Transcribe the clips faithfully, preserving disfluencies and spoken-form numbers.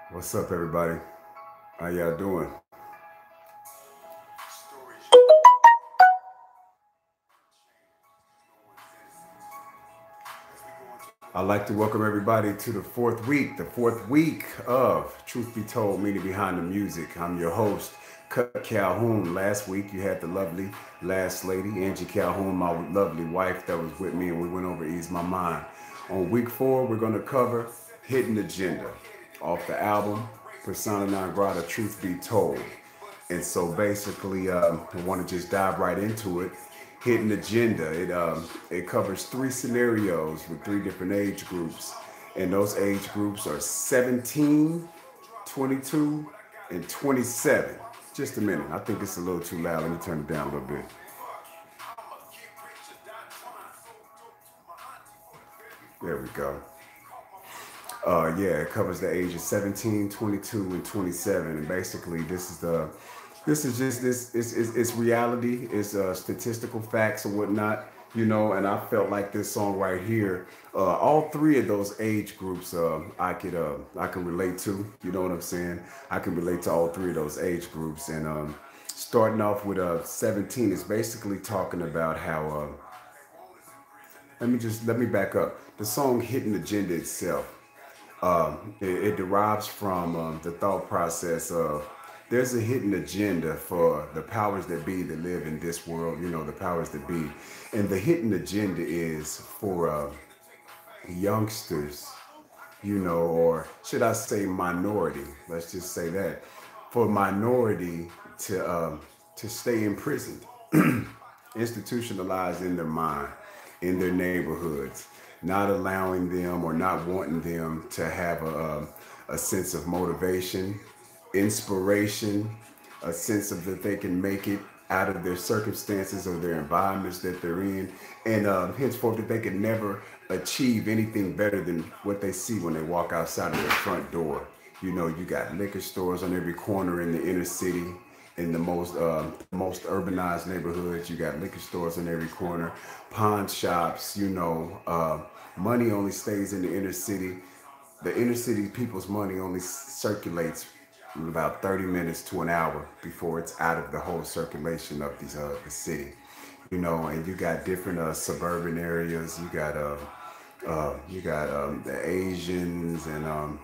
What's up, everybody? How y'all doing? I'd like to welcome everybody to the fourth week, the fourth week of Truth Be Told, Meaning Behind the Music. I'm your host, Cut Calhoun. Last week, you had the lovely last lady, Angie Calhoun, my lovely wife that was with me, and we went over Ease My Mind. On week four, we're going to cover Hidden Agenda off the album Persona Non Grata, Truth Be Told. And so basically, um, I want to just dive right into it. Hidden Agenda. It um, it covers three scenarios with three different age groups, and those age groups are seventeen, twenty-two, and twenty-seven. Just a minute. I think it's a little too loud. Let me turn it down a little bit. There we go. Uh, yeah, it covers the ages seventeen, twenty-two, and twenty-seven. And basically, this is the, this is just this. It's it's, it's reality. It's uh, statistical facts and whatnot. You know, and I felt like this song right here, uh, all three of those age groups, uh, I could uh, I can relate to. You know what I'm saying? I can relate to all three of those age groups. And um, starting off with uh, seventeen is basically talking about how. Uh, let me just let me back up. The song "Hidden Agenda" itself. Um, it, it derives from um, the thought process of there's a hidden agenda for the powers that be that live in this world, you know, the powers that be. And the hidden agenda is for uh, youngsters, you know, or should I say minority? Let's just say that. For minority to, um, to stay imprisoned, institutionalized in their mind, in their neighborhoods, not allowing them or not wanting them to have a, a sense of motivation, inspiration, a sense of that they can make it out of their circumstances or their environments that they're in, and uh, henceforth that they can never achieve anything better than what they see when they walk outside of their front door. You know, you got liquor stores on every corner in the inner city. In the most uh, most urbanized neighborhoods, you got liquor stores on every corner, pawn shops. You know, uh, money only stays in the inner city. The inner city people's money only circulates about thirty minutes to an hour before it's out of the whole circulation of these uh, the city. You know, and you got different uh, suburban areas. You got uh, uh, you got um, the Asians and um,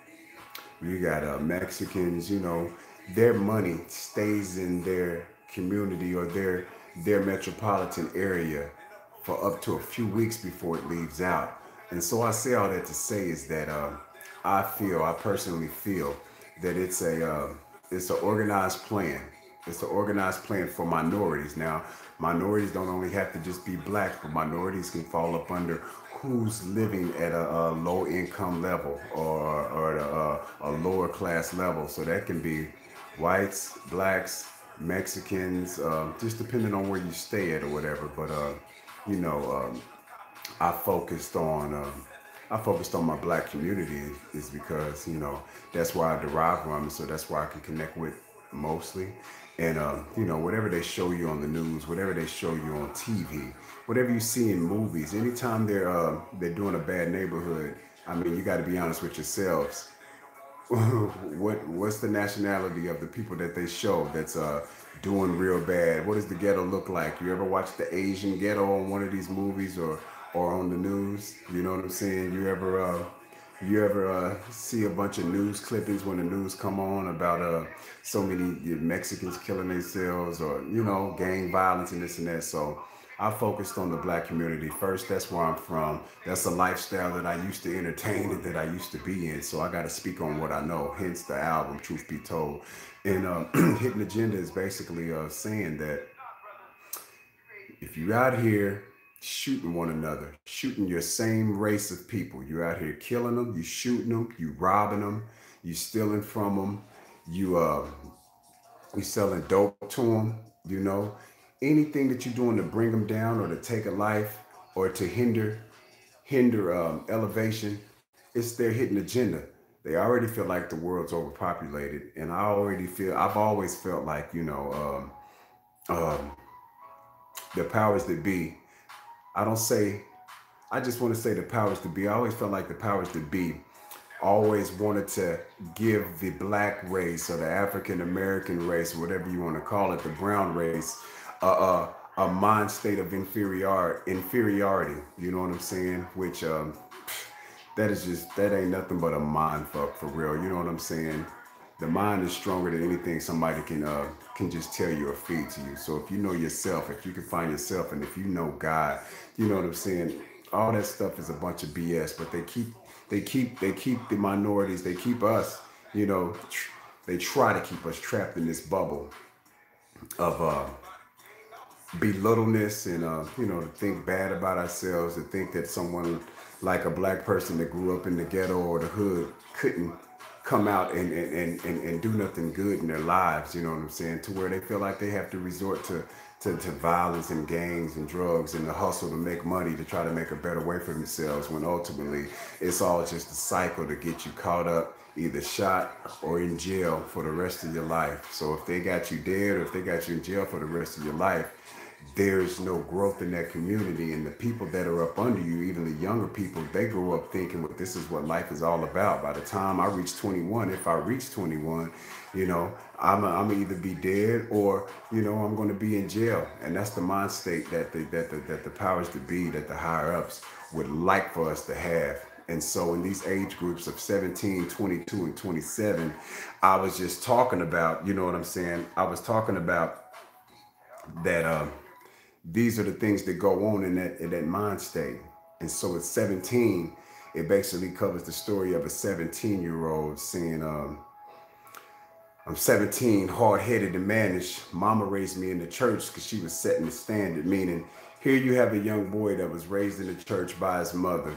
you got uh, Mexicans. You know, their money stays in their community or their their metropolitan area for up to a few weeks before it leaves out. And so I say all that to say is that uh, I feel, I personally feel that it's a uh, it's an organized plan. It's an organized plan for minorities. Now, minorities don't only have to just be black, but minorities can fall up under who's living at a, a low income level or, or at a, a lower class level. So that can be whites, blacks, Mexicans, um, just depending on where you stay at or whatever. But uh, you know, um, I focused on um, I focused on my black community is because you know that's where I derive from, so that's where I can connect with mostly. And um, you know, whatever they show you on the news, whatever they show you on T V, whatever you see in movies, anytime they're uh, they're doing a bad neighborhood, I mean, you got to be honest with yourselves. what what's the nationality of the people that they show that's uh doing real bad? What does the ghetto look like? You ever watch the Asian ghetto on one of these movies or or on the news? You know what I'm saying? You ever uh you ever uh, see a bunch of news clippings when the news come on about uh so many Mexicans killing themselves or you know gang violence and this and that? So I focused on the black community first. That's where I'm from. That's a lifestyle that I used to entertain and that I used to be in. So I got to speak on what I know. Hence the album, Truth Be Told. And uh, Hidden Agenda is basically uh, saying that if you out here shooting one another, shooting your same race of people, you out here killing them, you shooting them, you robbing them, you stealing from them, you uh, you selling dope to them, you know, anything that you're doing to bring them down or to take a life or to hinder hinder um, elevation, it's their hidden agenda. They already feel like the world's overpopulated, and I already feel I've always felt like you know um, um, the powers that be. I don't say I just want to say the powers to be. I always felt like the powers that be always wanted to give the black race or the African American race, whatever you want to call it, the brown race, uh, uh, a mind state of inferior inferiority. You know what I'm saying? Which um, that is just that ain't nothing but a mind fuck for real. You know what I'm saying? The mind is stronger than anything somebody can uh, can just tell you or feed to you. So if you know yourself, if you can find yourself, and if you know God, you know what I'm saying. All that stuff is a bunch of B S. But they keep they keep they keep the minorities. They keep us. You know, tr- they try to keep us trapped in this bubble of uh, belittleness and uh, you know, to think bad about ourselves, to think that someone like a black person that grew up in the ghetto or the hood couldn't come out and, and, and, and, and do nothing good in their lives, you know what I'm saying, to where they feel like they have to resort to, to, to violence and gangs and drugs and the hustle to make money to try to make a better way for themselves, when ultimately it's all just a cycle to get you caught up, either shot or in jail for the rest of your life. So if they got you dead or if they got you in jail for the rest of your life, there's no growth in that community. And the people that are up under you, even the younger people, they grow up thinking, well, this is what life is all about. By the time I reach twenty-one, if I reach twenty-one, you know, i'm, I'm gonna either be dead or, you know, I'm going to be in jail. And that's the mind state that the, that the, that the powers to be, that the higher ups would like for us to have. And so in these age groups of seventeen, twenty-two, and twenty-seven, I was just talking about, you know what I'm saying, I was talking about that um these are the things that go on in that in that mind state. And so at seventeen, it basically covers the story of a seventeen year old saying, um, I'm seventeen, hard headed and managed. Mama raised me in the church because she was setting the standard. Meaning, here you have a young boy that was raised in the church by his mother,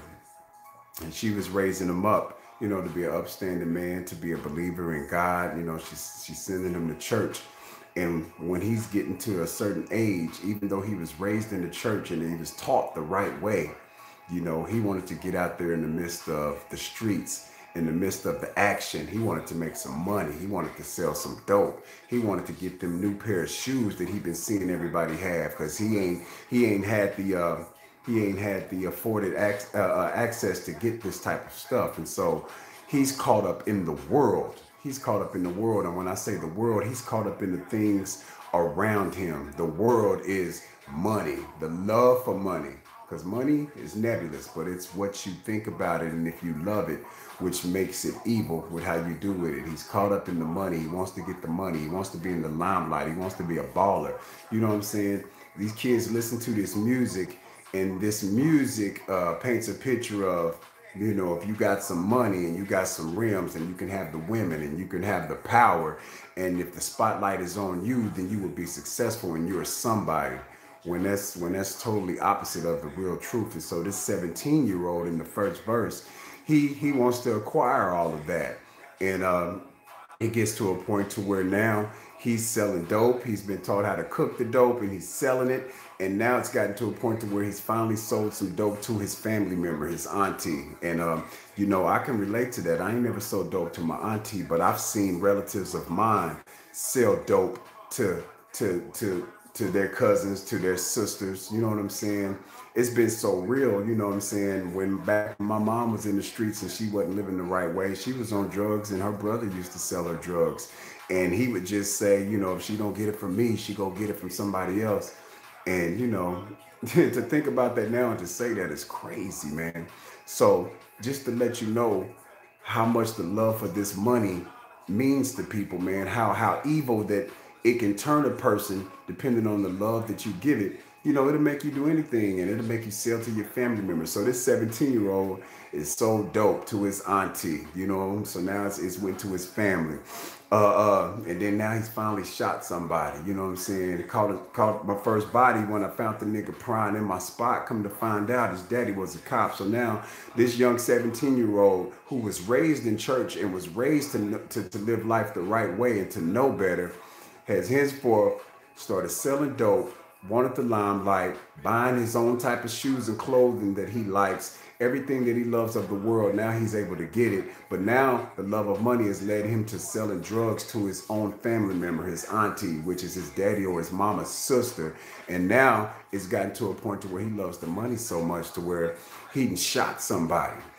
and she was raising him up, you know, to be an upstanding man, to be a believer in God. You know, she's she's sending him to church. And when he's getting to a certain age, even though he was raised in the church and he was taught the right way, you know, he wanted to get out there in the midst of the streets, in the midst of the action. He wanted to make some money. He wanted to sell some dope. He wanted to get them new pair of shoes that he been seeing everybody have, because he ain't he ain't had the uh, he ain't had the afforded ac- uh, uh, access to get this type of stuff. And so he's caught up in the world. He's caught up in the world. And when I say the world, he's caught up in the things around him. The world is money, the love for money. Because money is nebulous, but it's what you think about it and if you love it, which makes it evil with how you do with it. He's caught up in the money. He wants to get the money. He wants to be in the limelight. He wants to be a baller. You know what I'm saying? These kids listen to this music, and this music uh, paints a picture of, you know, if you got some money and you got some rims and you can have the women and you can have the power, and if the spotlight is on you, then you will be successful and you're somebody. When that's when that's totally opposite of the real truth. And so this seventeen year old in the first verse, he he wants to acquire all of that. And um, it gets to a point to where now he's selling dope. He's been taught how to cook the dope and he's selling it. And now it's gotten to a point to where he's finally sold some dope to his family member, his auntie. And, um, you know, I can relate to that. I ain't never sold dope to my auntie, but I've seen relatives of mine sell dope to, to, to, to their cousins, to their sisters. You know what I'm saying? It's been so real, you know what I'm saying? When back when my mom was in the streets and she wasn't living the right way, she was on drugs, and her brother used to sell her drugs. And he would just say, you know, if she don't get it from me, she go get it from somebody else. And, you know, to think about that now and to say that is crazy, man. So just to let you know how much the love for this money means to people, man, how how evil that it can turn a person depending on the love that you give it. You know, it'll make you do anything, and it'll make you sell to your family members. So this seventeen year old is so dope to his auntie, you know, so now it's, it's went to his family. Uh, uh, and then now he's finally shot somebody, you know what I'm saying? Caught, caught my first body when I found the nigga prying in my spot. Come to find out his daddy was a cop. So now this young seventeen year old who was raised in church and was raised to, to, to live life the right way and to know better has henceforth started selling dope, wanted the limelight, buying his own type of shoes and clothing that he likes, everything that he loves of the world. Now he's able to get it. But now the love of money has led him to selling drugs to his own family member, his auntie, which is his daddy or his mama's sister. And now it's gotten to a point to where he loves the money so much to where he shot somebody.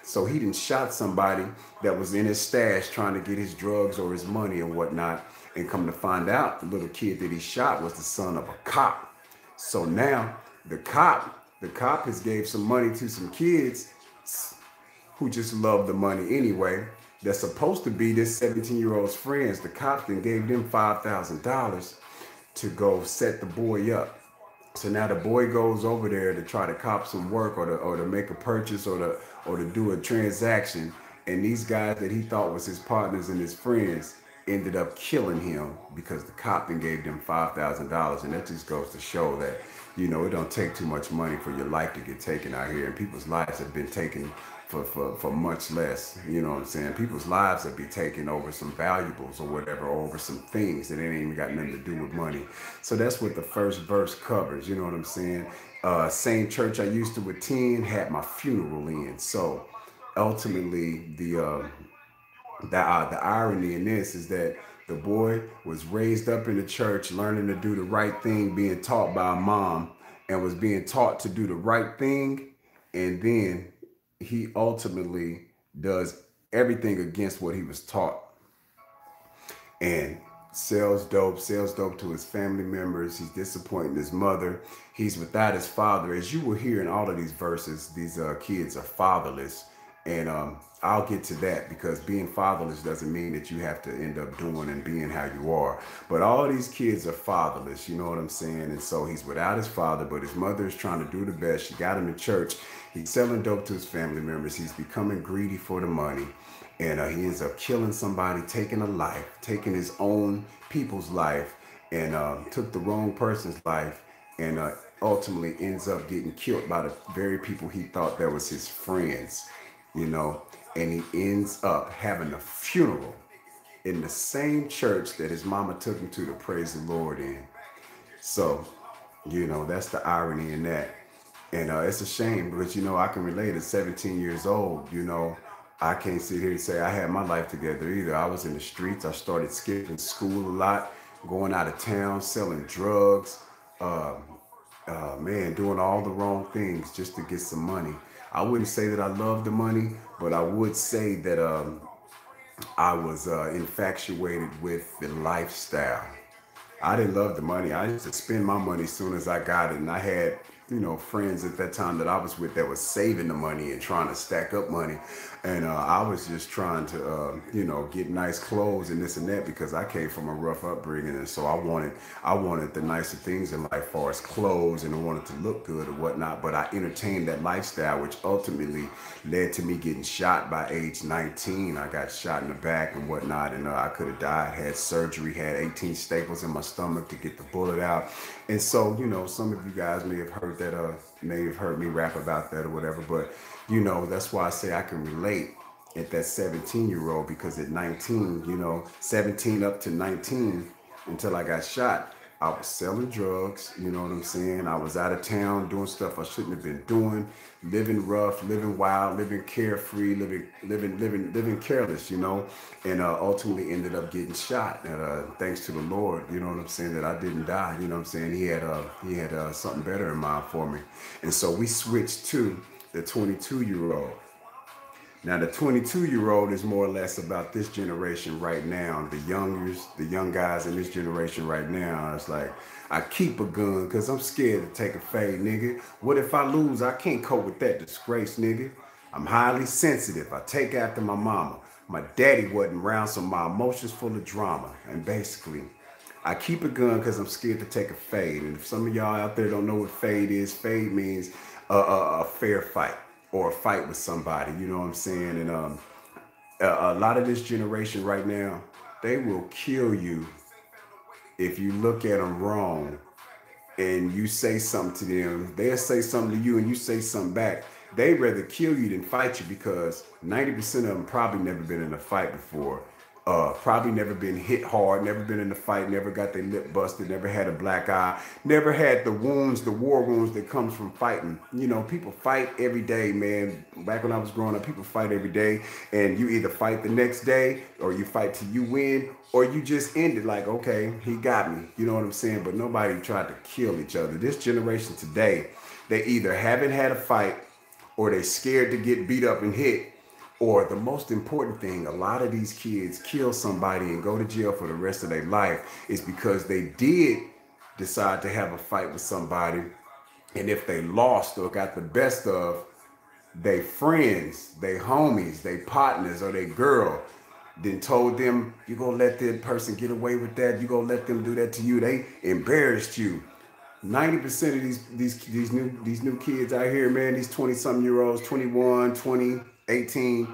So he didn't shot somebody that was in his stash trying to get his drugs or his money and whatnot. And come to find out, the little kid that he shot was the son of a cop. So now the cop, the cop has gave some money to some kids who just love the money anyway. That's supposed to be this seventeen year old's friends. The cops then gave them five thousand dollars to go set the boy up. So now the boy goes over there to try to cop some work or to or to make a purchase or to or to do a transaction. And these guys that he thought was his partners and his friends ended up killing him because the cop then gave them five thousand dollars. And that just goes to show that, you know, it don't take too much money for your life to get taken out here. And people's lives have been taken for, for, for much less. You know what I'm saying? People's lives have been taken over some valuables or whatever, or over some things that ain't even got nothing to do with money. So that's what the first verse covers. You know what I'm saying? Uh, same church I used to attend had my funeral in. So ultimately, the uh, the, uh, the irony in this is that the boy was raised up in the church, learning to do the right thing, being taught by a mom, and was being taught to do the right thing. And then he ultimately does everything against what he was taught, and sells dope, sells dope to his family members. He's disappointing his mother. He's without his father. As you will hear in all of these verses, these uh, kids are fatherless. And um, I'll get to that, because being fatherless doesn't mean that you have to end up doing and being how you are. But all these kids are fatherless, you know what I'm saying? And so he's without his father, but his mother is trying to do the best. She got him in church. He's selling dope to his family members. He's becoming greedy for the money. And uh, he ends up killing somebody, taking a life, taking his own people's life, and uh, took the wrong person's life, and uh, ultimately ends up getting killed by the very people he thought that was his friends. You know, and he ends up having a funeral in the same church that his mama took him to to praise the Lord in. So, you know, that's the irony in that. And uh, it's a shame, because, you know, I can relate at seventeen years old. You know, I can't sit here and say I had my life together either. I was in the streets. I started skipping school a lot, going out of town, selling drugs, uh, uh, man, doing all the wrong things just to get some money. I wouldn't say that I loved the money, but I would say that um, I was uh, infatuated with the lifestyle. I didn't love the money. I used to spend my money as soon as I got it. And I had, you know, friends at that time that I was with that was saving the money and trying to stack up money. And uh, I was just trying to, uh, you know, get nice clothes and this and that, because I came from a rough upbringing. And so I wanted, I wanted the nicer things in life, as far as clothes, and I wanted to look good or whatnot. But I entertained that lifestyle, which ultimately led to me getting shot by age nineteen. I got shot in the back and whatnot, and uh, I could have died, had surgery, had eighteen staples in my stomach to get the bullet out. And so, you know, some of you guys may have heard that, uh, may have heard me rap about that or whatever, but, you know, that's why I say I can relate at that seventeen year old, because at nineteen, you know, seventeen up to nineteen, until I got shot, I was selling drugs, you know what I'm saying? I was out of town doing stuff I shouldn't have been doing, living rough, living wild, living carefree, living, living, living, living careless, you know, and uh, ultimately ended up getting shot. And uh, thanks to the Lord, you know what I'm saying, that I didn't die. You know what I'm saying? He had uh, he had uh, something better in mind for me. And so we switched to the twenty-two year old. Now, the twenty-two year old is more or less about this generation right now. The youngers, the young guys in this generation right now. It's like, I keep a gun because I'm scared to take a fade, nigga. What if I lose? I can't cope with that disgrace, nigga. I'm highly sensitive. I take after my mama. My daddy wasn't around, so my emotions full of drama. And basically, I keep a gun because I'm scared to take a fade. And if some of y'all out there don't know what fade is, fade means a, a, a fair fight, or a fight with somebody, you know what I'm saying? And um, a, a lot of this generation right now, they will kill you if you look at them wrong and you say something to them. They'll say something to you and you say something back. They'd rather kill you than fight you, because ninety percent of them probably never been in a fight before. Uh, probably never been hit hard, never been in a fight, never got their lip busted, never had a black eye, never had the wounds, the war wounds that comes from fighting. You know, people fight every day, man. Back when I was growing up, people fight every day, and you either fight the next day, or you fight till you win, or you just end it like, okay, he got me. You know what I'm saying? But nobody tried to kill each other. This generation today, they either haven't had a fight, or they scared to get beat up and hit, Or the most important thing, a lot of these kids kill somebody and go to jail for the rest of their life is because they did decide to have a fight with somebody. And if they lost or got the best of they friends, they homies, they partners, or they girl, then told them, you gonna let that person get away with that, you gonna let them do that to you, they embarrassed you. ninety percent of these these these new these new kids out here, man, these twenty something year olds, twenty-one, twenty, eighteen,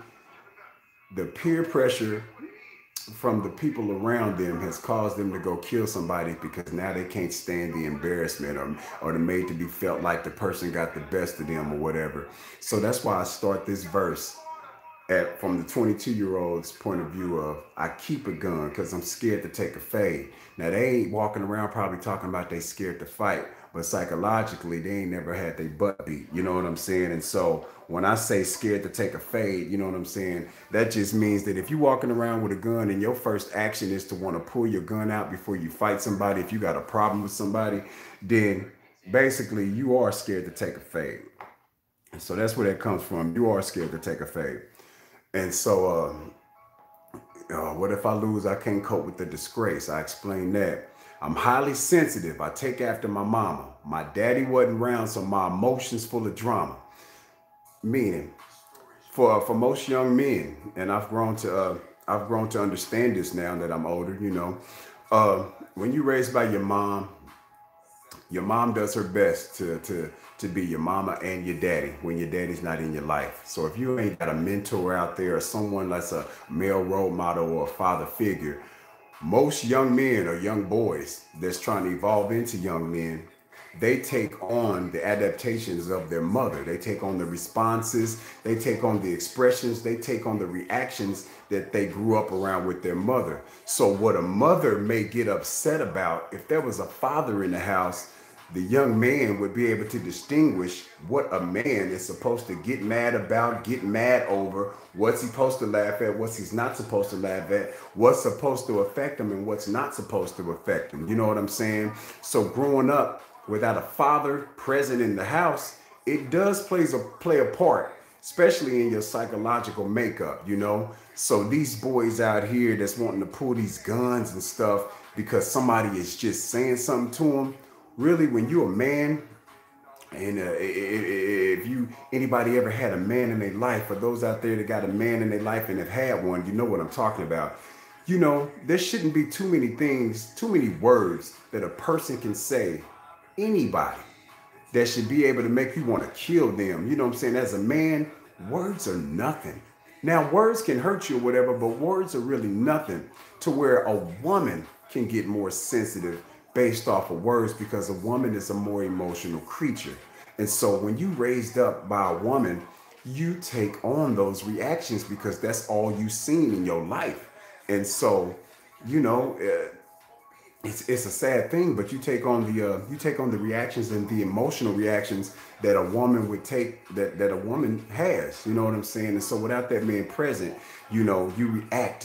the peer pressure from the people around them has caused them to go kill somebody because now they can't stand the embarrassment, or or the made to be felt like the person got the best of them or whatever. So that's why I start this verse at from the twenty-two year old's point of view of, I keep a gun because I'm scared to take a fade. Now they ain't walking around probably talking about they scared to fight, but psychologically they ain't never had their butt beat, you know what I'm saying? And so when I say scared to take a fade, you know what I'm saying, that just means that if you're walking around with a gun and your first action is to want to pull your gun out before you fight somebody, if you got a problem with somebody, then basically you are scared to take a fade. And so that's where that comes from. You are scared to take a fade. And so uh, uh, what if I lose? I can't cope with the disgrace. I explained that. I'm highly sensitive. I take after my mama. My daddy wasn't around, so my emotions full of drama. Meaning, for for most young men, and I've grown to uh, I've grown to understand this now that I'm older. You know, uh, when you're raised by your mom, your mom does her best to to to be your mama and your daddy when your daddy's not in your life. So if you ain't got a mentor out there or someone that's a male role model or a father figure, most young men or young boys that's trying to evolve into young men, they take on the adaptations of their mother. They take on the responses, they take on the expressions, they take on the reactions that they grew up around with their mother. So what a mother may get upset about, if there was a father in the house, the young man would be able to distinguish what a man is supposed to get mad about, get mad over, what's he supposed to laugh at, what's he's not supposed to laugh at, what's supposed to affect him and what's not supposed to affect him. You know what I'm saying? So growing up without a father present in the house, it does plays a play a part, especially in your psychological makeup, you know? So these boys out here that's wanting to pull these guns and stuff because somebody is just saying something to them, really, when you're a man, and uh, if you anybody ever had a man in their life, for those out there that got a man in their life and have had one, you know what I'm talking about. You know, there shouldn't be too many things, too many words that a person can say, anybody, that should be able to make you want to kill them. You know what I'm saying? As a man, words are nothing. Now, words can hurt you or whatever, but words are really nothing to where a woman can get more sensitive based off of words, because a woman is a more emotional creature. And so when you raised up by a woman, you take on those reactions because that's all you've seen in your life. And so, you know, uh, it's it's a sad thing, but you take on the uh, you take on the reactions and the emotional reactions that a woman would take, that that a woman has. You know what I'm saying? And so without that man present, you know, you react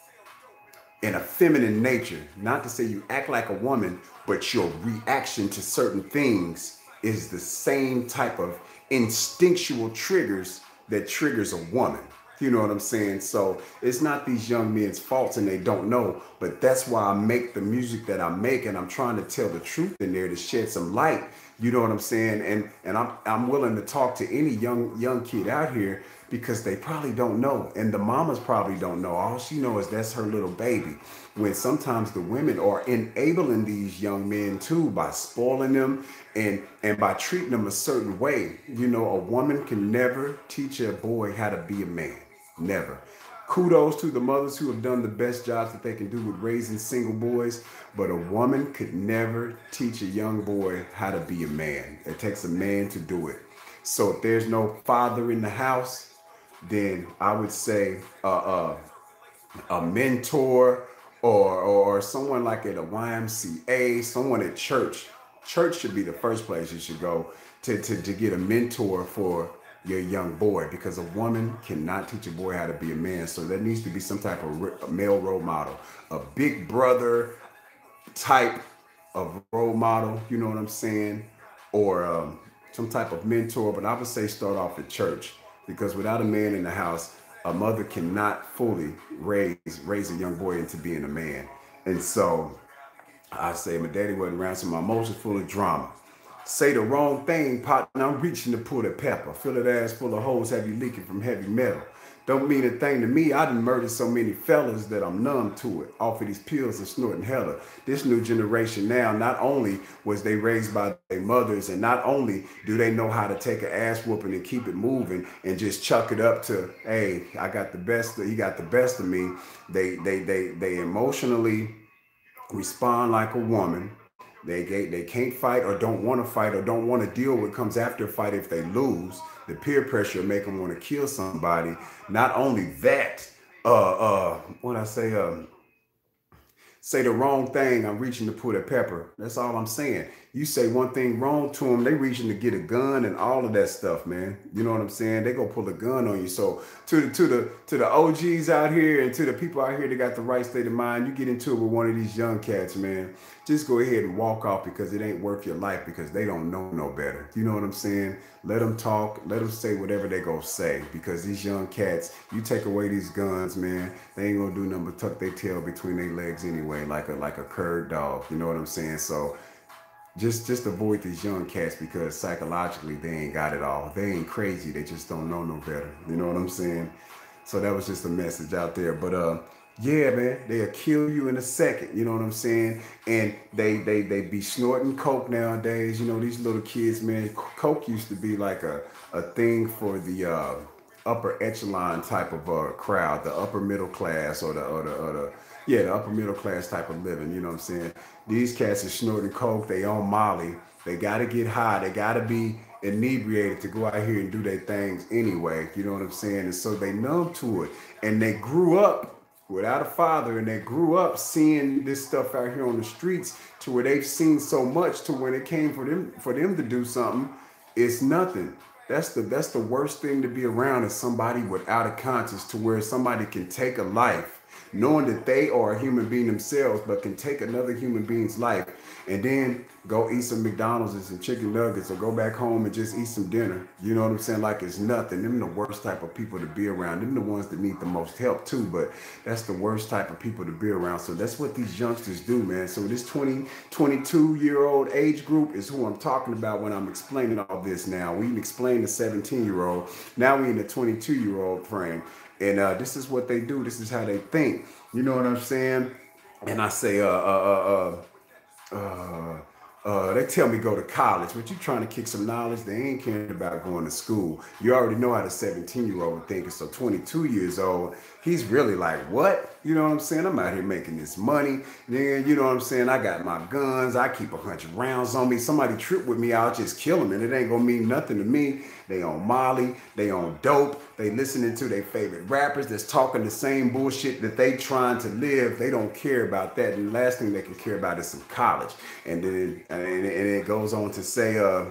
in a feminine nature. Not to say you act like a woman, but your reaction to certain things is the same type of instinctual triggers that triggers a woman. You know what I'm saying? So it's not these young men's faults and they don't know, but that's why I make the music that I make, and I'm trying to tell the truth in there to shed some light. You know what I'm saying? And and I'm I'm willing to talk to any young young kid out here because they probably don't know, and the mamas probably don't know. All she knows is that's her little baby. When sometimes the women are enabling these young men too by spoiling them and and by treating them a certain way. You know, a woman can never teach a boy how to be a man. Never. Kudos to the mothers who have done the best jobs that they can do with raising single boys, but a woman could never teach a young boy how to be a man. It takes a man to do it. So if there's no father in the house, then I would say uh, uh, a mentor or, or someone like at a Y M C A, someone at church. Church should be the first place you should go to, to, to get a mentor for your young boy, because a woman cannot teach a boy how to be a man. So there needs to be some type of male role model, a big brother type of role model, you know what I'm saying, or um, some type of mentor. But I would say start off at church, because without a man in the house, a mother cannot fully raise raise a young boy into being a man. And so I say my daddy wasn't around, so my emotions full of drama. Say the wrong thing, partner, I'm reaching to pull the pepper. Fill that ass full of holes, have you leaking from heavy metal. Don't mean a thing to me. I done murdered so many fellas that I'm numb to it. Off of these pills and snorting hella. This new generation now, not only was they raised by their mothers, and not only do they know how to take an ass whooping and keep it moving and just chuck it up to, hey, I got the best, he got the best of me. They they they they emotionally respond like a woman. They, they they can't fight or don't want to fight or don't want to deal with what comes after a fight if they lose. The peer pressure make them want to kill somebody. Not only that, uh uh what I say, um say the wrong thing, I'm reaching to pull a pepper. That's all I'm saying. You say one thing wrong to them, they reaching to get a gun and all of that stuff, man. You know what I'm saying? They gonna pull a gun on you. So to the to the to the O Gs out here and to the people out here that got the right state of mind, you get into it with one of these young cats, man. Just go ahead and walk off because it ain't worth your life because they don't know no better. You know what I'm saying? Let them talk. Let them say whatever they gonna say because these young cats, you take away these guns, man, they ain't gonna do nothing but tuck their tail between their legs anyway, like a like a curd dog. You know what I'm saying? So just just avoid these young cats because psychologically they ain't got it all. They ain't crazy. They just don't know no better. You know what I'm saying? So that was just a message out there. But uh, yeah, man, they'll kill you in a second. You know what I'm saying? And they they they be snorting coke nowadays. You know these little kids, man. Coke used to be like a a thing for the uh, upper echelon type of uh, crowd, the upper middle class or the or the, or the yeah, the upper middle class type of living. You know what I'm saying? These cats are snorting coke. They on Molly. They got to get high. They got to be inebriated to go out here and do their things anyway. You know what I'm saying? And so they numb to it. And they grew up without a father, and they grew up seeing this stuff out here on the streets to where they've seen so much to when it came for them for them to do something, it's nothing. That's the that's the worst thing to be around is somebody without a conscience to where somebody can take a life knowing that they are a human being themselves, but can take another human being's life and then go eat some McDonald's and some chicken nuggets or go back home and just eat some dinner. You know what I'm saying? Like it's nothing. Them the worst type of people to be around. Them the ones that need the most help too, but that's the worst type of people to be around. So that's what these youngsters do, man. So this twenty, twenty-two year old age group is who I'm talking about when I'm explaining all this now. We explained the seventeen year old. Now we in the twenty-two year old frame. And uh, this is what they do. This is how they think. You know what I'm saying? And I say, uh, uh, uh, uh, uh, uh, they tell me go to college, but you trying to kick some knowledge. They ain't caring about going to school. You already know how the seventeen year old thinking. So twenty-two years old, he's really like, what? You know what I'm saying? I'm out here making this money. Then, you know what I'm saying? I got my guns. I keep a hundred rounds on me. Somebody trip with me, I'll just kill them. And it ain't gonna mean nothing to me. They on Molly. They on dope. They listening to their favorite rappers that's talking the same bullshit that they trying to live. They don't care about that. And the last thing they can care about is some college. And then and, and it goes on to say, uh,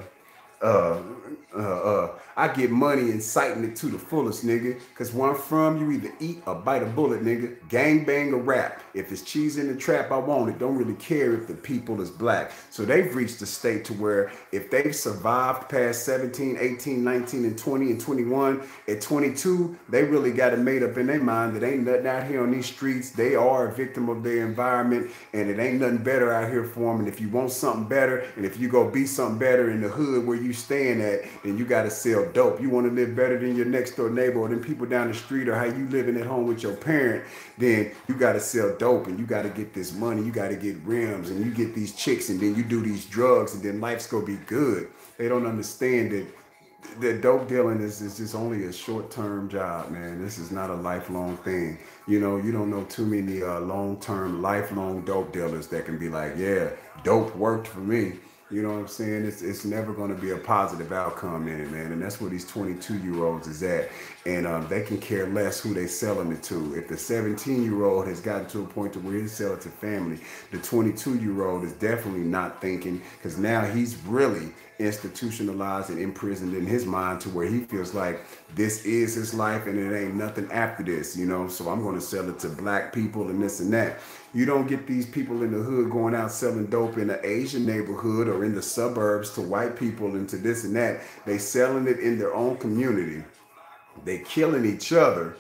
uh, uh, uh, I get money inciting it to the fullest, nigga. Cause where I'm from, you either eat or bite a bullet, nigga. Gang bang or rap. If it's cheese in the trap, I want it. Don't really care if the people is black. So they've reached a state to where if they've survived past seventeen, eighteen, nineteen, and twenty and twenty-one, at twenty-two, they really got it made up in their mind that ain't nothing out here on these streets. They are a victim of their environment and it ain't nothing better out here for them. And if you want something better, and if you go be something better in the hood where you staying at, then you got to sell dope. You want to live better than your next door neighbor or than people down the street or how you living at home with your parent, then you got to sell dope and you got to get this money. You got to get rims and you get these chicks and then you do these drugs and then life's going to be good. They don't understand that that dope dealing is, is just only a short-term job, man. This is not a lifelong thing. You know, you don't know too many uh, long-term, lifelong dope dealers that can be like, yeah, dope worked for me. You know what I'm saying? It's it's never going to be a positive outcome in it, man. And that's where these twenty-two-year-olds is at. And um, they can care less who they selling it to. If the seventeen-year-old has gotten to a point to where he sell it to family, the twenty-two-year-old is definitely not thinking, because now he's really institutionalized and imprisoned in his mind to where he feels like this is his life and it ain't nothing after this, you know? So I'm going to sell it to black people and this and that. You don't get these people in the hood going out selling dope in the Asian neighborhood or in the suburbs to white people and to this and that. They selling it in their own community. They killing each other.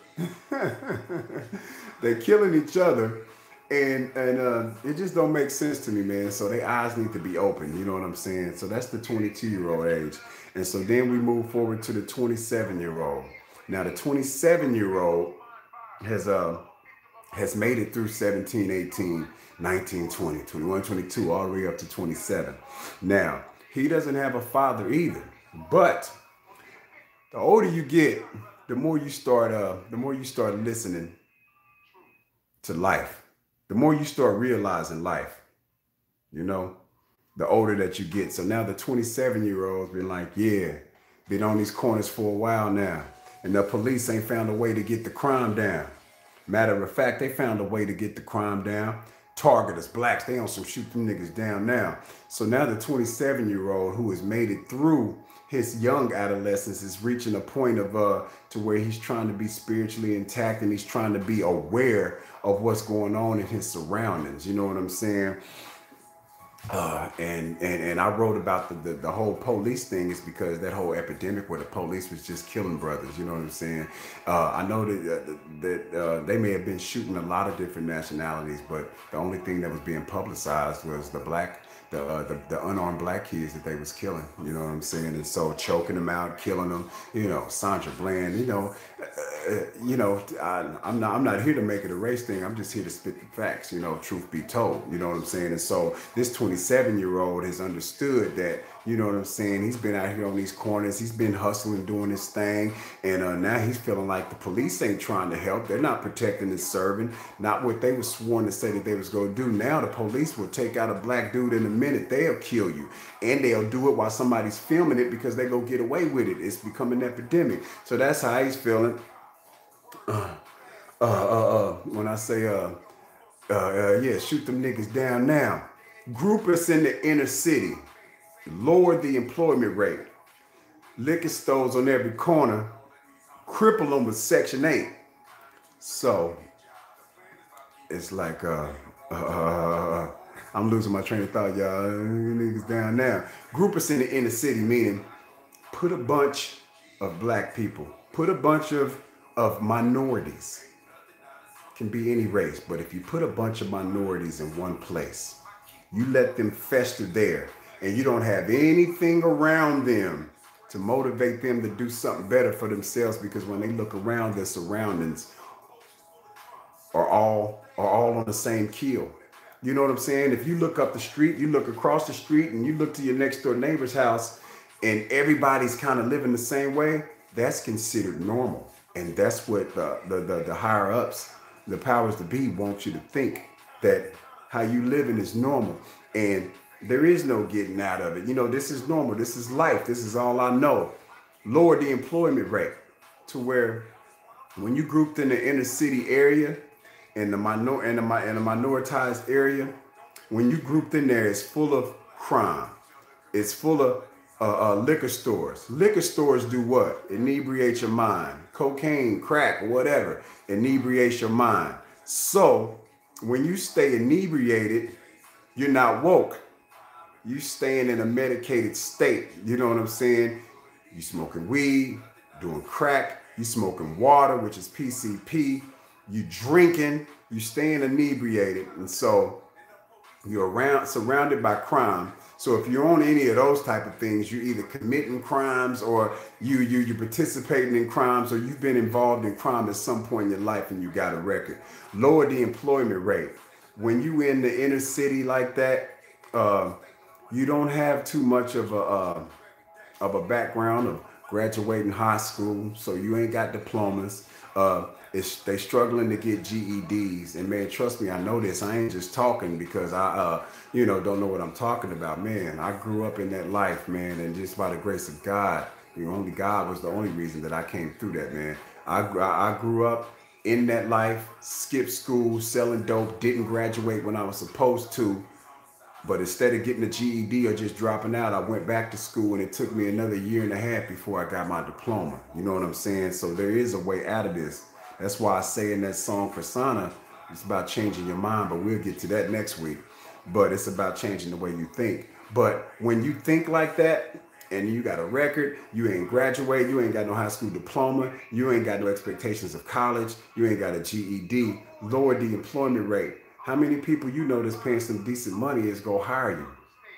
They killing each other, and and uh, it just don't make sense to me, man. So their eyes need to be open. You know what I'm saying? So that's the twenty-two year old age, and so then we move forward to the twenty-seven year old. Now the twenty-seven year old has uh has made it through seventeen, eighteen, nineteen, twenty, twenty-one, twenty-two, all the way up to twenty-seven. Now he doesn't have a father either, but the older you get, the more you start uh the more you start listening to life, the more you start realizing life, you know, the older that you get. So now the twenty-seven year old's been like, yeah, been on these corners for a while now, and the police ain't found a way to get the crime down. Matter of fact, they found a way to get the crime down. Target us, blacks, they on some shoot them niggas down now. So now the twenty-seven year old who has made it through his young adolescence is reaching a point of uh to where he's trying to be spiritually intact, and he's trying to be aware of what's going on in his surroundings. You know what I'm saying? Uh, and, and and I wrote about the, the, the whole police thing is because that whole epidemic where the police was just killing brothers. You know what I'm saying? Uh, I know that uh, that uh, they may have been shooting a lot of different nationalities, but the only thing that was being publicized was the black, the uh, the, the unarmed black kids that they was killing. You know what I'm saying? And so choking them out, killing them. You know, Sandra Bland. You know, uh, you know, I, I'm not I'm not here to make it a race thing. I'm just here to spit the facts. You know, truth be told. You know what I'm saying? And so this twenty-seven year old has understood that. You know what I'm saying? He's been out here on these corners. He's been hustling, doing his thing. And uh, now he's feeling like the police ain't trying to help. They're not protecting and serving. Not what they were sworn to say that they was going to do. Now the police will take out a black dude in a minute. They'll kill you. And they'll do it while somebody's filming it because they go get away with it. It's becoming an epidemic. So that's how he's feeling. Uh, uh, uh, uh, when I say, uh, uh, uh, yeah, shoot them niggas down now. Group us in the inner city. Lower the employment rate. Liquor stores on every corner. Cripple them with Section eight. So, it's like, uh, uh, I'm losing my train of thought, y'all. Niggas down now. Group us in the inner city, meaning put a bunch of black people. Put a bunch of, of minorities. Can be any race, but if you put a bunch of minorities in one place, you let them fester there, and you don't have anything around them to motivate them to do something better for themselves, because when they look around, their surroundings are all are all on the same keel. You know what I'm saying? If you look up the street, you look across the street, and you look to your next door neighbor's house, and everybody's kind of living the same way, that's considered normal. And that's what the, the, the, the higher ups, the powers to be, want you to think, that how you living is normal. And there is no getting out of it. You know, this is normal. This is life. This is all I know. Lower the employment rate to where when you grouped in the inner city area and the minor and the, and the minoritized area, when you grouped in there, it's full of crime. It's full of uh, uh, liquor stores. Liquor stores do what? Inebriate your mind. Cocaine, crack, whatever. Inebriate your mind. So when you stay inebriated, you're not woke. You staying in a medicated state. You know what I'm saying? You smoking weed, doing crack, you smoking water, which is P C P, you drinking, you staying inebriated. And so you're around surrounded by crime. So if you're on any of those type of things, you're either committing crimes or you you you're participating in crimes, or you've been involved in crime at some point in your life and you got a record. Lower the employment rate. When you in the inner city like that, uh, you don't have too much of a uh, of a background of graduating high school, so you ain't got diplomas. Uh, it's they struggling to get G E Ds, and man, trust me, I know this. I ain't just talking because I, uh, you know, don't know what I'm talking about. Man, I grew up in that life, man, and just by the grace of God, the only God was the only reason that I came through that, man. I I grew up in that life, skipped school, selling dope, didn't graduate when I was supposed to. But instead of getting a G E D or just dropping out, I went back to school, and it took me another year and a half before I got my diploma. You know what I'm saying? So there is a way out of this. That's why I say in that song, Persona, it's about changing your mind, but we'll get to that next week. But it's about changing the way you think. But when you think like that, and you got a record, you ain't graduate, you ain't got no high school diploma, you ain't got no expectations of college, you ain't got a G E D, lower the employment rate. How many people you know that's paying some decent money is go hire you?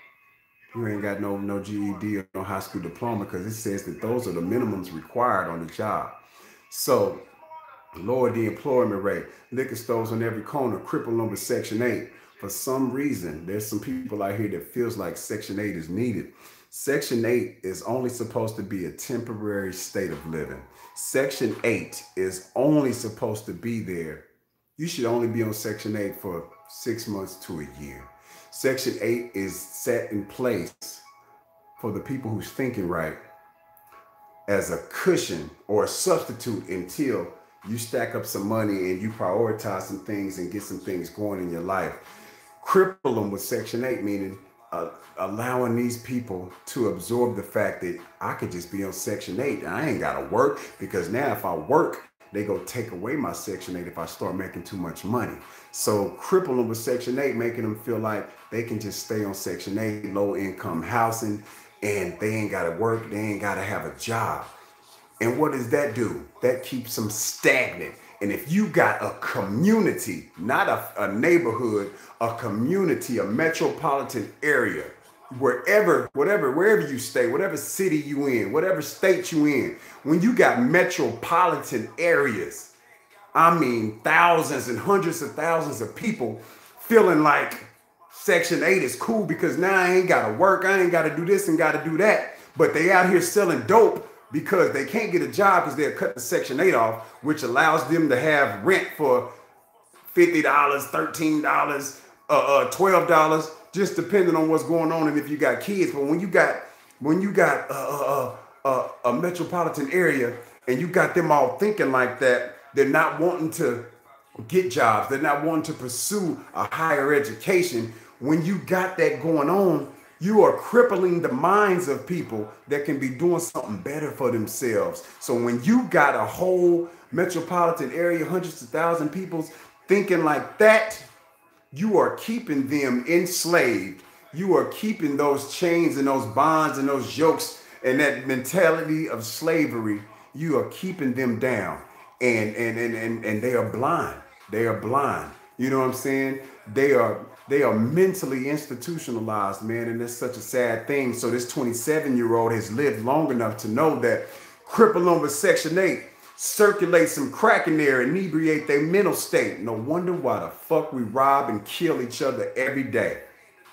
You ain't got no no G E D or no high school diploma, because it says that those are the minimums required on the job. So lower the employment rate. Liquor stores on every corner, cripple them with Section eight. For some reason, there's some people out here that feels like Section eight is needed. Section eight is only supposed to be a temporary state of living. Section eight is only supposed to be there. You should only be on Section eight for six months to a year. Section eight is set in place for the people who's thinking right as a cushion or a substitute until you stack up some money and you prioritize some things and get some things going in your life. Cripple them with Section eight, meaning uh, allowing these people to absorb the fact that I could just be on Section eight. I ain't got to work, because now if I work, they go take away my Section eight if I start making too much money. So cripple them with Section eight, making them feel like they can just stay on Section eight, low income housing, and they ain't got to work, they ain't got to have a job. And what does that do? That keeps them stagnant. And if you got a community, not a, a neighborhood, a community, a metropolitan area, wherever, whatever, wherever you stay, whatever city you in, whatever state you in, when you got metropolitan areas, I mean thousands and hundreds of thousands of people feeling like Section eight is cool because now I ain't got to work, I ain't got to do this and got to do that, but they out here selling dope because they can't get a job because they'll cut the Section eight off, which allows them to have rent for fifty dollars, thirteen dollars, uh, uh, twelve dollars, just depending on what's going on and if you got kids. But when you got when you got uh, uh, uh, a metropolitan area and you got them all thinking like that, they're not wanting to get jobs, they're not wanting to pursue a higher education. When you got that going on, you are crippling the minds of people that can be doing something better for themselves. So when you got a whole metropolitan area, hundreds of thousands of people thinking like that, you are keeping them enslaved. You are keeping those chains and those bonds and those yokes and that mentality of slavery. You are keeping them down, and and and and, and they are blind. They are blind. You know what I'm saying? They are they are mentally institutionalized, man, and that's such a sad thing. So this twenty-seven-year-old has lived long enough to know that cripple them with Section eight, circulate some crack in there, inebriate their mental state. No wonder why the fuck we rob and kill each other every day.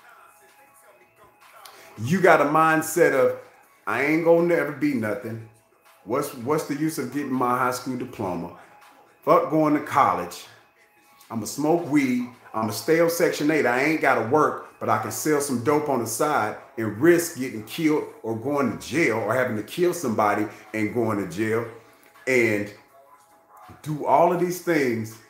You got a mindset of, I ain't gonna never be nothing. What's what's the use of getting my high school diploma? Fuck going to college. I'ma smoke weed. I'ma stay on Section eight. I ain't gotta work, but I can sell some dope on the side and risk getting killed or going to jail or having to kill somebody and going to jail, and do all of these things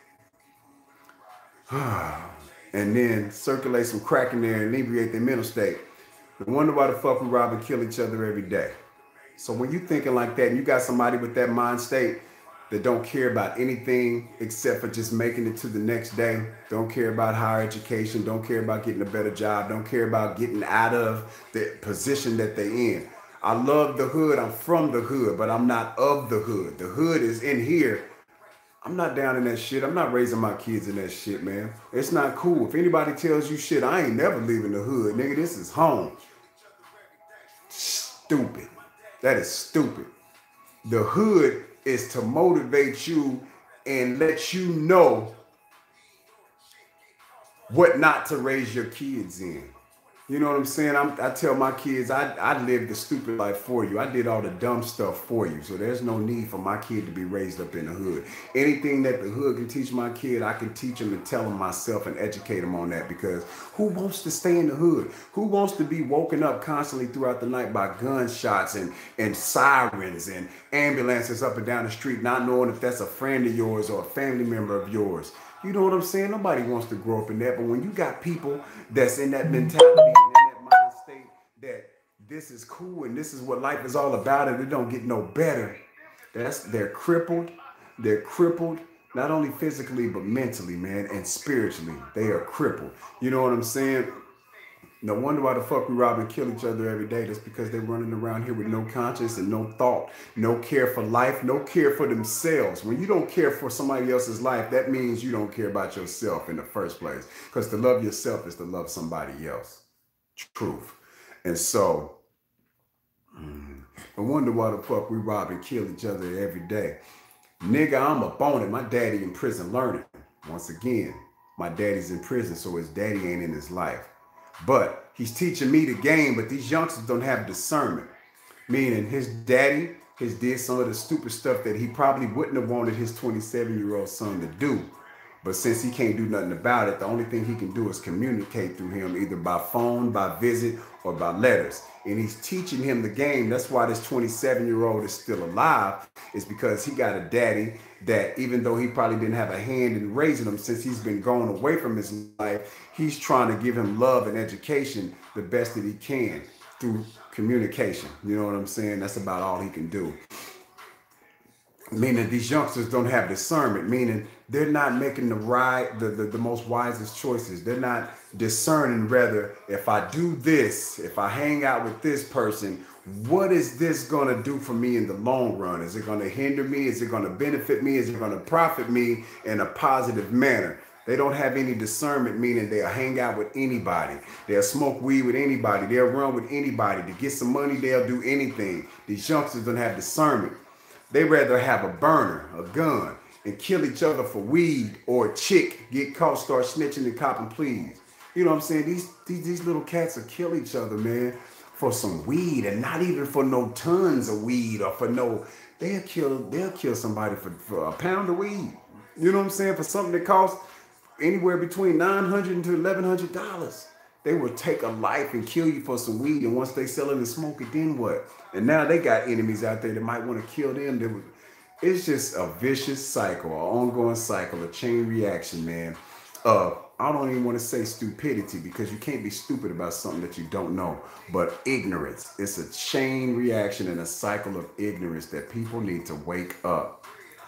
and then circulate some crack in there and inebriate their mental state. No wonder why the fuck we rob and kill each other every day. So when you thinking like that and you got somebody with that mind state that don't care about anything except for just making it to the next day, don't care about higher education, don't care about getting a better job, don't care about getting out of the position that they in. I love the hood, I'm from the hood, but I'm not of the hood. The hood is in here. I'm not down in that shit. I'm not raising my kids in that shit, man. It's not cool. If anybody tells you shit, I ain't never leaving the hood. Nigga, this is home. Stupid. That is stupid. The hood is to motivate you and let you know what not to raise your kids in. You know what I'm saying? I'm, I tell my kids, I, I lived the stupid life for you. I did all the dumb stuff for you. So there's no need for my kid to be raised up in the hood. Anything that the hood can teach my kid, I can teach him and tell him myself and educate him on that. Because who wants to stay in the hood? Who wants to be woken up constantly throughout the night by gunshots and, and sirens and ambulances up and down the street, not knowing if that's a friend of yours or a family member of yours? You know what I'm saying? Nobody wants to grow up in that. But when you got people that's in that mentality and in that mind state that this is cool and this is what life is all about and it don't get no better, that's they're crippled. They're crippled, not only physically, but mentally, man, and spiritually. They are crippled. You know what I'm saying? No wonder why the fuck we rob and kill each other every day. That's because they're running around here with no conscience and no thought, no care for life, no care for themselves. When you don't care for somebody else's life, that means you don't care about yourself in the first place. Because to love yourself is to love somebody else. Truth. And so, mm, I wonder why the fuck we rob and kill each other every day. Nigga, I'm up on it. My daddy in prison learning. Once again, my daddy's in prison, so his daddy ain't in his life. But he's teaching me the game, but these youngsters don't have discernment. Meaning his daddy has did some of the stupid stuff that he probably wouldn't have wanted his twenty-seven-year-old son to do. But since he can't do nothing about it, the only thing he can do is communicate through him, either by phone, by visit, or by letters. And he's teaching him the game. That's why this twenty-seven-year-old is still alive, is because he got a daddy that, even though he probably didn't have a hand in raising him since he's been going away from his life, he's trying to give him love and education the best that he can through communication. You know what I'm saying? That's about all he can do. Meaning these youngsters don't have discernment, meaning they're not making the right, the, the, the most wisest choices. They're not discerning, rather, if I do this, if I hang out with this person, what is this going to do for me in the long run? Is it going to hinder me? Is it going to benefit me? Is it going to profit me in a positive manner? They don't have any discernment, meaning they'll hang out with anybody. They'll smoke weed with anybody. They'll run with anybody. To get some money, they'll do anything. These youngsters don't have discernment. They rather have a burner, a gun, and kill each other for weed, or a chick get caught, start snitching and copping pleas. You know what I'm saying? These, these, these little cats will kill each other, man, for some weed, and not even for no tons of weed or for no, they'll kill, they'll kill somebody for, for a pound of weed. You know what I'm saying? For something that costs anywhere between nine hundred dollars to eleven hundred dollars. They will take a life and kill you for some weed, and once they sell it and smoke it, then what? And now they got enemies out there that might want to kill them. Would, it's just a vicious cycle, an ongoing cycle, a chain reaction, man. Uh, I don't even want to say stupidity, because you can't be stupid about something that you don't know. But ignorance, it's a chain reaction and a cycle of ignorance that people need to wake up.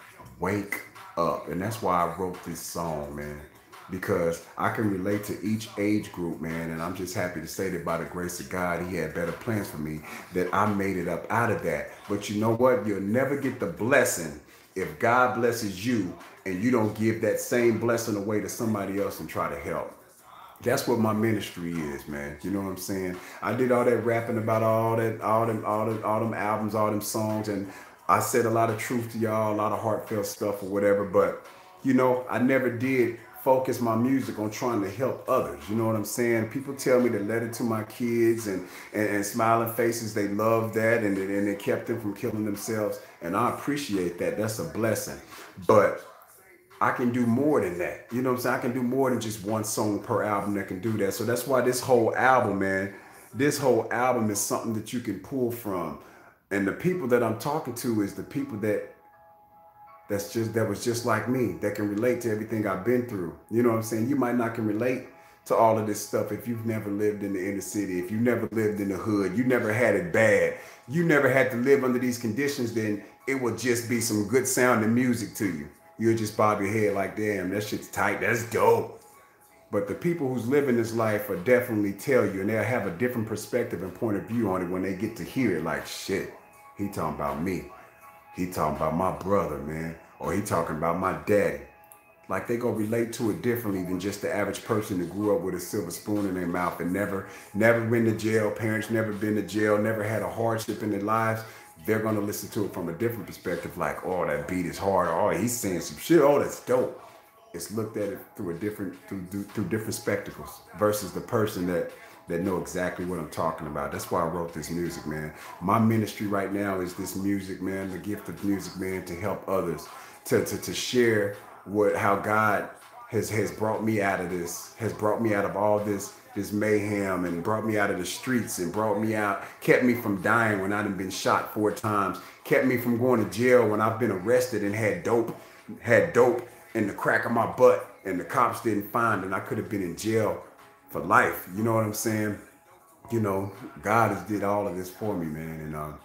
Wake up. And that's why I wrote this song, man. Because I can relate to each age group, man. And I'm just happy to say that by the grace of God, he had better plans for me, that I made it up out of that. But you know what? You'll never get the blessing if God blesses you and you don't give that same blessing away to somebody else and try to help. That's what my ministry is, man. You know what I'm saying? I did all that rapping about all that, all them, all them, all them albums, all them songs. And I said a lot of truth to y'all, a lot of heartfelt stuff or whatever. But, you know, I never did focus my music on trying to help others. You know what I'm saying? People tell me to let it to my kids, and, and, and smiling faces, they love that, and, and it kept them from killing themselves. And I appreciate that. That's a blessing. But I can do more than that. You know what I'm saying? I can do more than just one song per album that can do that. So that's why this whole album, man, this whole album is something that you can pull from. And the people that I'm talking to is the people that That's just that was just like me, that can relate to everything I've been through. You know what I'm saying? You might not can relate to all of this stuff if you've never lived in the inner city, if you never lived in the hood, you never had it bad, you never had to live under these conditions, then it will just be some good sounding music to you. You'll just bob your head like, damn, that shit's tight, that's dope. But the people who's living this life will definitely tell you, and they'll have a different perspective and point of view on it when they get to hear it. Like, shit, he talking about me. He talking about my brother, man. Or he talking about my daddy. Like, they gonna relate to it differently than just the average person that grew up with a silver spoon in their mouth and never, never been to jail. Parents never been to jail, never had a hardship in their lives. They're gonna listen to it from a different perspective. Like, oh, that beat is hard. Oh, he's saying some shit. Oh, that's dope. It's looked at it through a different, through, through, through different spectacles versus the person that that know exactly what I'm talking about. That's why I wrote this music, man. My ministry right now is this music, man, the gift of music, man, to help others, to, to, to share what, how God has, has brought me out of this, has brought me out of all this, this mayhem, and brought me out of the streets, and brought me out, kept me from dying when I'd been shot four times, kept me from going to jail when I've been arrested and had dope, had dope in the crack of my butt, and the cops didn't find, and I could have been in jail for life. You know what I'm saying? You know, God has did all of this for me, man. And um,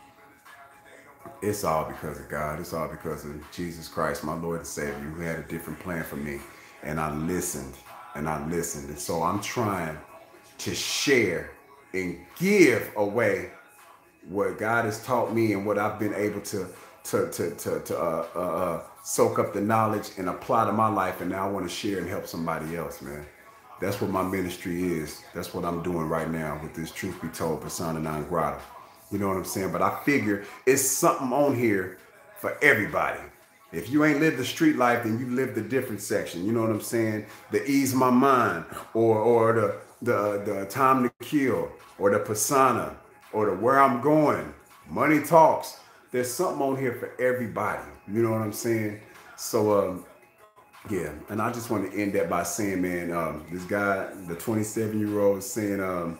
it's all because of God. It's all because of Jesus Christ, my Lord and Savior, who had a different plan for me. And I listened, and I listened. And so I'm trying to share and give away what God has taught me and what I've been able to to to to, to uh, uh, uh, soak up the knowledge and apply to my life, and now I want to share and help somebody else, man. That's what my ministry is. That's what I'm doing right now with this Truth Be Told persona non grata. You know what I'm saying? But I figure it's something on here for everybody. If you ain't lived the street life, then you lived a different section. You know what I'm saying? The ease my mind, or or the the the time to kill, or the persona, or the where I'm going. Money talks. There's something on here for everybody. You know what I'm saying? So um, yeah, and I just want to end that by saying, man, um, this guy, the twenty-seven year old, saying, um,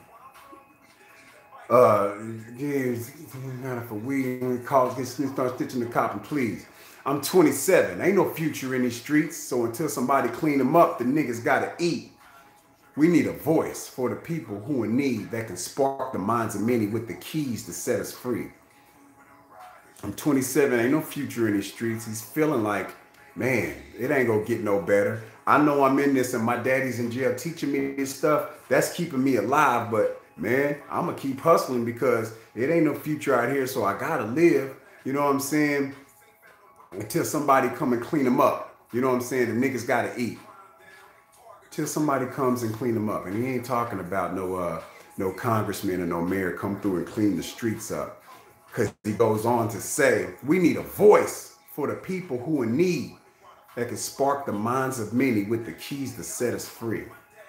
uh, yeah, for weed, calls, get start stitching the cop, and please. I'm twenty-seven. Ain't no future in these streets. So until somebody clean them up, the niggas gotta eat. We need a voice for the people who in need that can spark the minds of many with the keys to set us free. I'm twenty-seven. Ain't no future in these streets. He's feeling like, man, it ain't gonna get no better. I know I'm in this and my daddy's in jail teaching me this stuff. That's keeping me alive. But man, I'm gonna keep hustling because it ain't no future out here. So I gotta live. You know what I'm saying? Until somebody come and clean them up. You know what I'm saying? The niggas gotta eat. Till somebody comes and clean them up. And he ain't talking about no uh, no congressman or no mayor come through and clean the streets up. Because he goes on to say, we need a voice for the people who in need that can spark the minds of many with the keys to set us free.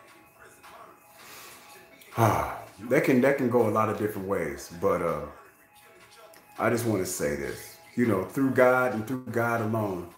Ah, that can that can go a lot of different ways. But uh, I just want to say this. You know, through God and through God alone,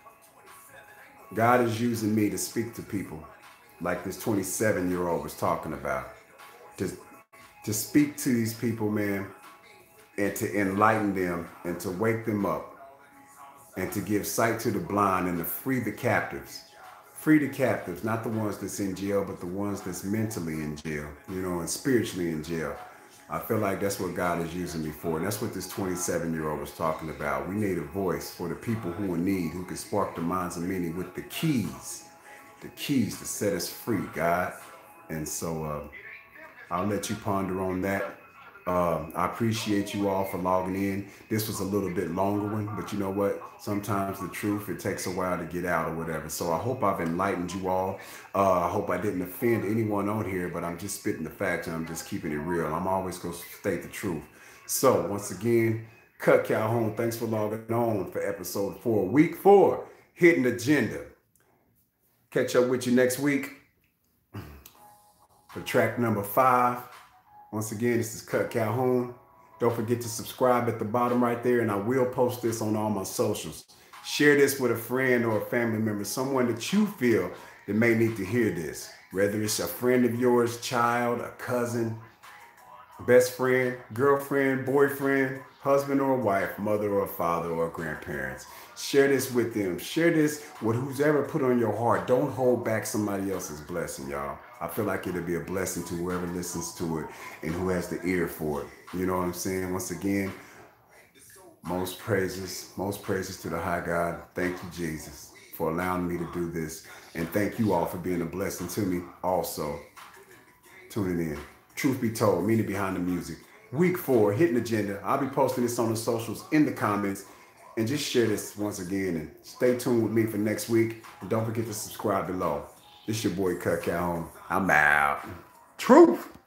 God is using me to speak to people like this twenty-seven year old was talking about. To, to speak to these people, man, and to enlighten them and to wake them up and to give sight to the blind and to free the captives. Free the captives, not the ones that's in jail, but the ones that's mentally in jail, you know, and spiritually in jail. I feel like that's what God is using me for. And that's what this twenty-seven year old was talking about. We need a voice for the people who in need, who can spark the minds of many with the keys, the keys to set us free, God. And so uh, I'll let you ponder on that. Uh, I appreciate you all for logging in. This was a little bit longer one, but you know what? Sometimes the truth, it takes a while to get out or whatever. So I hope I've enlightened you all. Uh, I hope I didn't offend anyone on here, but I'm just spitting the facts and I'm just keeping it real. I'm always going to state the truth. So once again, Cut Calhoun, thanks for logging on for episode four, week four, Hidden Agenda. Catch up with you next week for track number five. Once again, this is Cut Calhoun. Don't forget to subscribe at the bottom right there, and I will post this on all my socials. Share this with a friend or a family member, someone that you feel that may need to hear this. Whether it's a friend of yours, child, a cousin, best friend, girlfriend, boyfriend, husband or wife, mother or father or grandparents. Share this with them. Share this with who's ever put on your heart. Don't hold back somebody else's blessing, y'all. I feel like it'll be a blessing to whoever listens to it and who has the ear for it. You know what I'm saying? Once again, most praises, most praises to the high God. Thank you, Jesus, for allowing me to do this. And thank you all for being a blessing to me also. Tuning in. Truth Be Told, meaning behind the music. Week four, Hidden Agenda. I'll be posting this on the socials, in the comments. And just share this once again. And stay tuned with me for next week. And don't forget to subscribe below. This your boy, Cut Calhoun. I'm out. Truth.